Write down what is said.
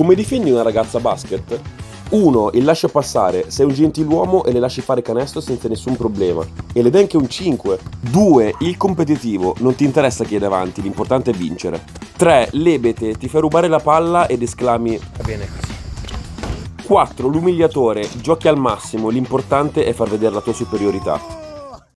Come difendi una ragazza a basket? 1. Il lascia passare, sei un gentiluomo e le lasci fare canestro senza nessun problema. E le dai anche un 5. 2. Il competitivo, non ti interessa chi è davanti, l'importante è vincere. 3. L'ebete, ti fai rubare la palla ed esclami Va bene così. 4. L'umiliatore, giochi al massimo, l'importante è far vedere la tua superiorità.